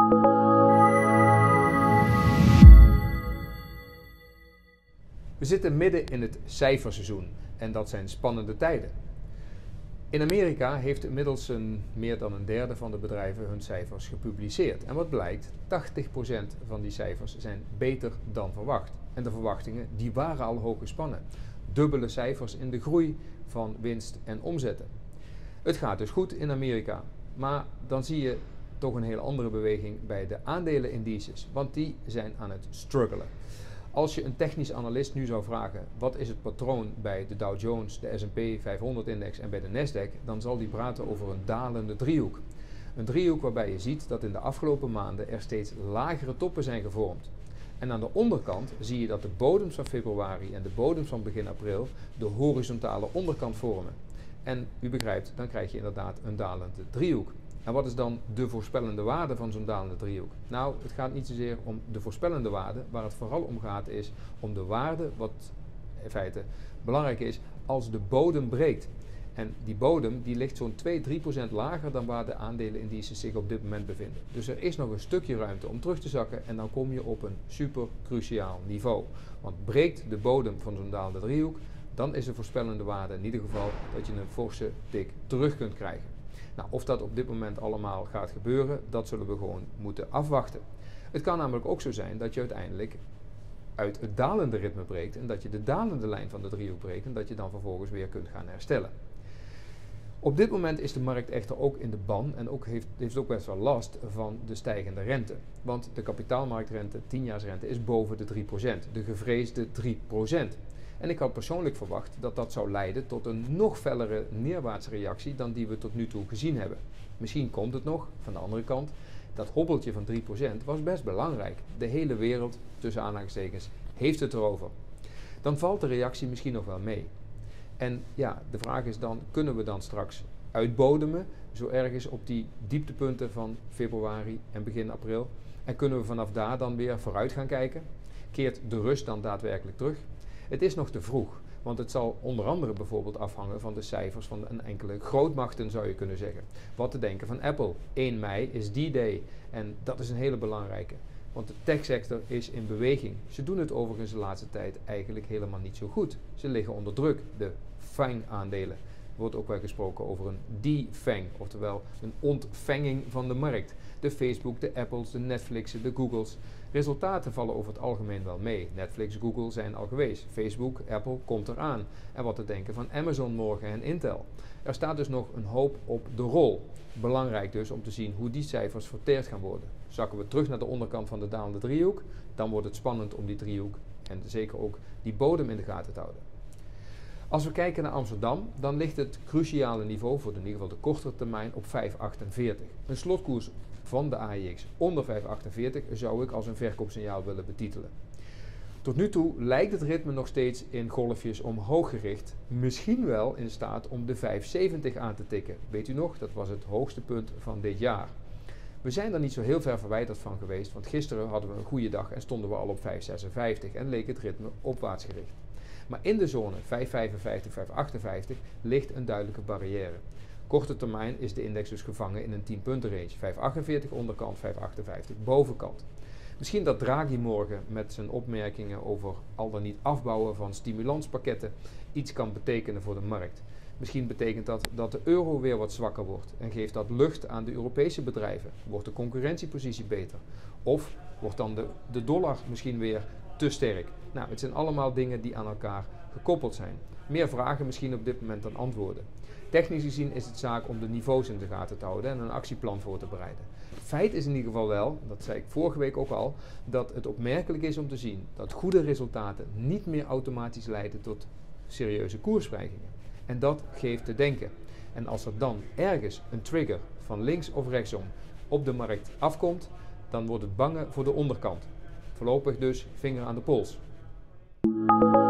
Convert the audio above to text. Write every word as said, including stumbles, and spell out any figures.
We zitten midden in het cijferseizoen en dat zijn spannende tijden. In Amerika heeft inmiddels een, meer dan een derde van de bedrijven hun cijfers gepubliceerd. En wat blijkt, tachtig procent van die cijfers zijn beter dan verwacht. En de verwachtingen die waren al hoog gespannen. Dubbele cijfers in de groei van winst en omzetten. Het gaat dus goed in Amerika, maar dan zie je toch een heel andere beweging bij de aandelenindices, want die zijn aan het struggelen. Als je een technisch analist nu zou vragen wat is het patroon bij de Dow Jones, de S en P vijfhonderd index en bij de Nasdaq, dan zal die praten over een dalende driehoek. Een driehoek waarbij je ziet dat in de afgelopen maanden er steeds lagere toppen zijn gevormd. En aan de onderkant zie je dat de bodems van februari en de bodems van begin april de horizontale onderkant vormen. En u begrijpt, dan krijg je inderdaad een dalende driehoek. En wat is dan de voorspellende waarde van zo'n dalende driehoek? Nou, het gaat niet zozeer om de voorspellende waarde. Waar het vooral om gaat is om de waarde, wat in feite belangrijk is, als de bodem breekt. En die bodem die ligt zo'n twee tot drie procent lager dan waar de aandelenindices zich op dit moment bevinden. Dus er is nog een stukje ruimte om terug te zakken en dan kom je op een super cruciaal niveau. Want breekt de bodem van zo'n dalende driehoek, dan is de voorspellende waarde in ieder geval dat je een forse tik terug kunt krijgen. Nou, of dat op dit moment allemaal gaat gebeuren, dat zullen we gewoon moeten afwachten. Het kan namelijk ook zo zijn dat je uiteindelijk uit het dalende ritme breekt en dat je de dalende lijn van de driehoek breekt en dat je dan vervolgens weer kunt gaan herstellen. Op dit moment is de markt echter ook in de ban en ook heeft, heeft ook best wel last van de stijgende rente. Want de kapitaalmarktrente, tienjaarsrente, is boven de drie procent, de gevreesde drie procent. En ik had persoonlijk verwacht dat dat zou leiden tot een nog fellere neerwaartse reactie dan die we tot nu toe gezien hebben. Misschien komt het nog, van de andere kant, dat hobbeltje van drie procent was best belangrijk. De hele wereld, tussen aanhalingstekens, heeft het erover. Dan valt de reactie misschien nog wel mee. En ja, de vraag is dan, kunnen we dan straks uitbodemen, zo ergens op die dieptepunten van februari en begin april? En kunnen we vanaf daar dan weer vooruit gaan kijken? Keert de rust dan daadwerkelijk terug? Het is nog te vroeg, want het zal onder andere bijvoorbeeld afhangen van de cijfers van een enkele grootmachten, zou je kunnen zeggen. Wat te denken van Apple. één mei is D-Day en dat is een hele belangrijke, want de techsector is in beweging. Ze doen het overigens de laatste tijd eigenlijk helemaal niet zo goed. Ze liggen onder druk, de FANG-aandelen. Er wordt ook wel gesproken over een defang, oftewel een ontvanging van de markt. De Facebook, de Apples, de Netflixen, de Googles. Resultaten vallen over het algemeen wel mee. Netflix, Google zijn al geweest. Facebook, Apple komt eraan. En wat te denken van Amazon morgen en Intel. Er staat dus nog een hoop op de rol. Belangrijk dus om te zien hoe die cijfers verteerd gaan worden. Zakken we terug naar de onderkant van de dalende driehoek, dan wordt het spannend om die driehoek en zeker ook die bodem in de gaten te houden. Als we kijken naar Amsterdam, dan ligt het cruciale niveau voor in ieder geval de kortere termijn op vijf komma achtenveertig. Een slotkoers van de A E X onder vijf komma achtenveertig zou ik als een verkoopsignaal willen betitelen. Tot nu toe lijkt het ritme nog steeds in golfjes omhoog gericht, misschien wel in staat om de vijf komma zeventig aan te tikken. Weet u nog, dat was het hoogste punt van dit jaar. We zijn er niet zo heel ver verwijderd van geweest, want gisteren hadden we een goede dag en stonden we al op vijf komma zesenvijftig en leek het ritme opwaarts gericht. Maar in de zone vijf komma vijfenvijftig, vijf komma achtenvijftig ligt een duidelijke barrière. Korte termijn is de index dus gevangen in een tien punten range. vijf komma achtenveertig onderkant, vijf komma achtenvijftig bovenkant. Misschien dat Draghi morgen met zijn opmerkingen over al dan niet afbouwen van stimulantspakketten iets kan betekenen voor de markt. Misschien betekent dat dat de euro weer wat zwakker wordt en geeft dat lucht aan de Europese bedrijven. Wordt de concurrentiepositie beter? Of wordt dan de, de dollar misschien weer te sterk? Nou, het zijn allemaal dingen die aan elkaar gekoppeld zijn. Meer vragen misschien op dit moment dan antwoorden. Technisch gezien is het zaak om de niveaus in de gaten te houden en een actieplan voor te bereiden. Feit is in ieder geval wel, dat zei ik vorige week ook al, dat het opmerkelijk is om te zien dat goede resultaten niet meer automatisch leiden tot serieuze koersstijgingen. En dat geeft te denken. En als er dan ergens een trigger van links of rechtsom op de markt afkomt, dan wordt het bangen voor de onderkant. Voorlopig dus vinger aan de pols.